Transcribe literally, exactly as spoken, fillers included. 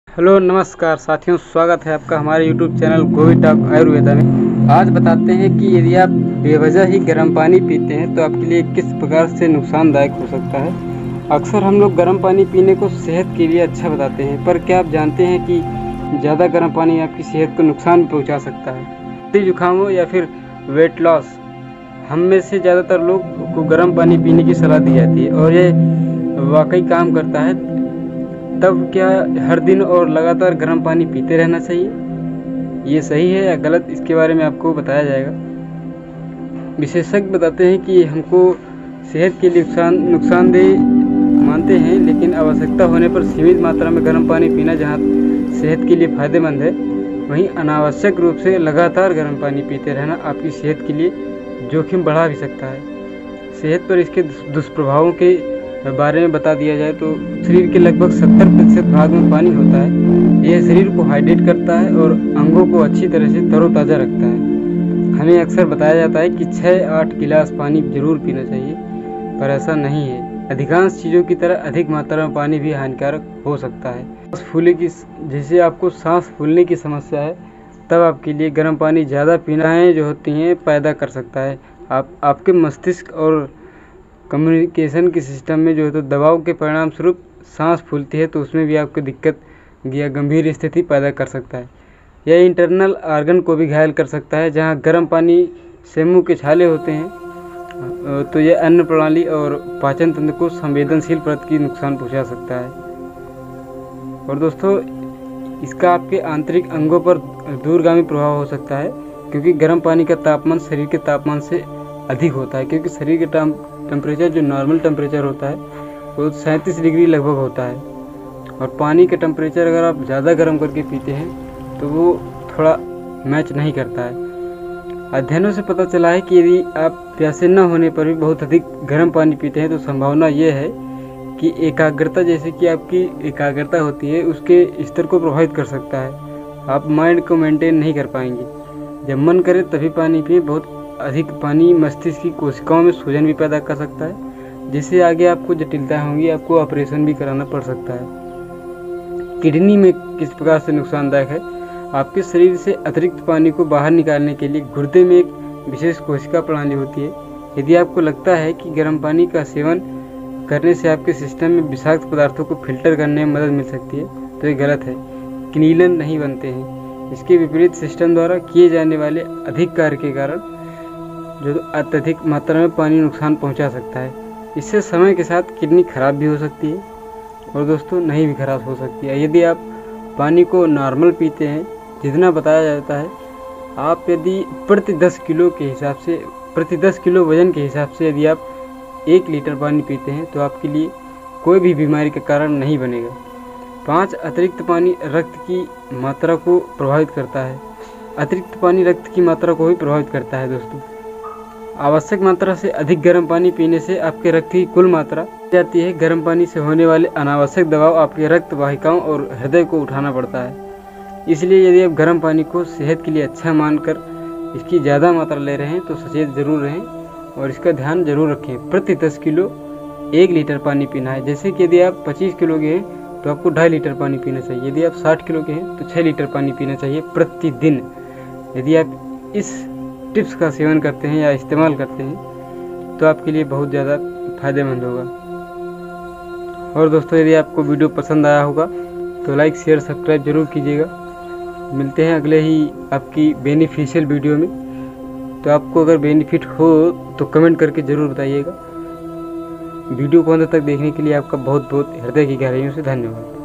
Hello नमस्कार साथियों, स्वागत है आपका हमारे यूट्यूब चैनल गोवी टॉक आयुर्वेदा में। आज बताते हैं कि यदि आप बेवजह ही गर्म पानी पीते हैं तो आपके लिए किस प्रकार से नुकसानदायक हो सकता है। अक्सर हम लोग गर्म पानी पीने को सेहत के लिए अच्छा बताते हैं, पर क्या आप जानते हैं कि ज़्यादा गर्म पानी आपकी सेहत को नुकसान पहुँचा सकता है। सर्दी जुकाम हो या फिर वेट लॉस, हम में से ज़्यादातर लोग को गर्म पानी पीने की सलाह दी जाती है और ये वाकई काम करता है। तब क्या हर दिन और लगातार गर्म पानी पीते रहना चाहिए, ये सही है या गलत, इसके बारे में आपको बताया जाएगा। विशेषज्ञ बताते हैं कि हमको सेहत के लिए नुकसान नुकसानदेह मानते हैं, लेकिन आवश्यकता होने पर सीमित मात्रा में गर्म पानी पीना जहां सेहत के लिए फ़ायदेमंद है, वहीं अनावश्यक रूप से लगातार गर्म पानी पीते रहना आपकी सेहत के लिए जोखिम बढ़ा भी सकता है। सेहत पर इसके दुष्प्रभावों के बारे में बता दिया जाए तो शरीर के लगभग सत्तर प्रतिशत भाग में पानी होता है। यह शरीर को हाइड्रेट करता है और अंगों को अच्छी तरह से तरोताज़ा रखता है। हमें अक्सर बताया जाता है कि छः आठ गिलास पानी जरूर पीना चाहिए, पर ऐसा नहीं है। अधिकांश चीज़ों की तरह अधिक मात्रा में पानी भी हानिकारक हो सकता है। सांस फूलने की जैसे आपको सांस फूलने की समस्या है, तब आपके लिए गर्म पानी ज़्यादा पीना है जो होती हैं पैदा कर सकता है। आप आपके मस्तिष्क और कम्युनिकेशन के सिस्टम में जो है तो दबाव के परिणाम स्वरूप सांस फूलती है, तो उसमें भी आपको दिक्कत या गंभीर स्थिति पैदा कर सकता है। यह इंटरनल आर्गन को भी घायल कर सकता है। जहां गर्म पानी से मुंह के छाले होते हैं तो यह अन्न प्रणाली और पाचन तंत्र को संवेदनशील परत की नुकसान पहुंचा सकता है। और दोस्तों, इसका आपके आंतरिक अंगों पर दूरगामी प्रभाव हो सकता है, क्योंकि गर्म पानी का तापमान शरीर के तापमान से अधिक होता है। क्योंकि शरीर का टेम्परेचर जो नॉर्मल टेम्परेचर होता है वो सैंतीस डिग्री लगभग होता है, और पानी का टेम्परेचर अगर आप ज़्यादा गर्म करके पीते हैं तो वो थोड़ा मैच नहीं करता है। अध्ययनों से पता चला है कि यदि आप प्यासे न होने पर भी बहुत अधिक गर्म पानी पीते हैं तो संभावना ये है कि एकाग्रता, जैसे कि आपकी एकाग्रता होती है, उसके स्तर को प्रभावित कर सकता है। आप माइंड को मेंटेन नहीं कर पाएंगे। जब मन करे तभी पानी पिए। बहुत अधिक पानी मस्तिष्क की कोशिकाओं में सूजन भी पैदा कर सकता है, जिससे आगे आपको जटिलताएं होंगी, आपको ऑपरेशन भी कराना पड़ सकता है। किडनी में किस प्रकार से नुकसानदायक है। आपके शरीर से अतिरिक्त पानी को बाहर निकालने के लिए गुर्दे में एक विशेष कोशिका प्रणाली होती है। यदि आपको लगता है कि गर्म पानी का सेवन करने से आपके सिस्टम में विषाक्त पदार्थों को फिल्टर करने में मदद मिल सकती है, तो ये गलत है। किनीलन नहीं बनते हैं। इसके विपरीत सिस्टम द्वारा किए जाने वाले अधिक कार्य के कारण जो तो अत्यधिक मात्रा में पानी नुकसान पहुंचा सकता है। इससे समय के साथ किडनी खराब भी हो सकती है और दोस्तों नहीं भी खराब हो सकती है। यदि आप पानी को नॉर्मल पीते हैं, जितना बताया जाता है, आप यदि प्रति दस किलो के हिसाब से प्रति दस किलो वजन के हिसाब से यदि आप एक लीटर पानी पीते हैं तो आपके लिए कोई भी बीमारी का कारण नहीं बनेगा। पाँच अतिरिक्त पानी रक्त की मात्रा को प्रभावित करता है। अतिरिक्त पानी रक्त की मात्रा को भी प्रभावित करता है। दोस्तों, आवश्यक मात्रा से अधिक गर्म पानी पीने से आपके रक्त की कुल मात्रा जाती है। गर्म पानी से होने वाले अनावश्यक दबाव आपके रक्त वाहिकाओं और हृदय को उठाना पड़ता है। इसलिए यदि आप गर्म पानी को सेहत के लिए अच्छा मानकर इसकी ज़्यादा मात्रा ले रहे हैं तो सचेत जरूर रहें और इसका ध्यान जरूर रखें। प्रति दस किलो एक लीटर पानी पीना है। जैसे कि यदि आप पच्चीस किलो के हैं तो आपको ढाई लीटर पानी पीना चाहिए। यदि आप साठ किलो के हैं तो छः लीटर पानी पीना चाहिए प्रतिदिन। यदि आप इस टिप्स का सेवन करते हैं या इस्तेमाल करते हैं तो आपके लिए बहुत ज़्यादा फायदेमंद होगा। और दोस्तों, यदि आपको वीडियो पसंद आया होगा तो लाइक शेयर सब्सक्राइब जरूर कीजिएगा। मिलते हैं अगले ही आपकी बेनिफिशियल वीडियो में। तो आपको अगर बेनिफिट हो तो कमेंट करके ज़रूर बताइएगा। वीडियो को अंत तक देखने के लिए आपका बहुत बहुत हृदय की गहराइयों से धन्यवाद।